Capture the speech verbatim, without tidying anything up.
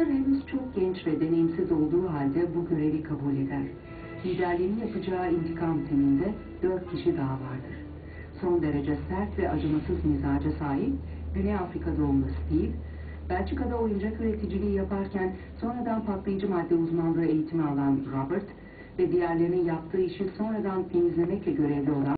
Steve henüz çok genç ve deneyimsiz olduğu halde bu görevi kabul eder. Liderliğini yapacağı intikam teminde dört kişi daha vardır. Son derece sert ve acımasız mizaca sahip Güney Afrika doğumlu Steve, Belçika'da oyuncak üreticiliği yaparken sonradan patlayıcı madde uzmanlığı eğitimi alan Robert ve diğerlerinin yaptığı işi sonradan temizlemekle görevli olan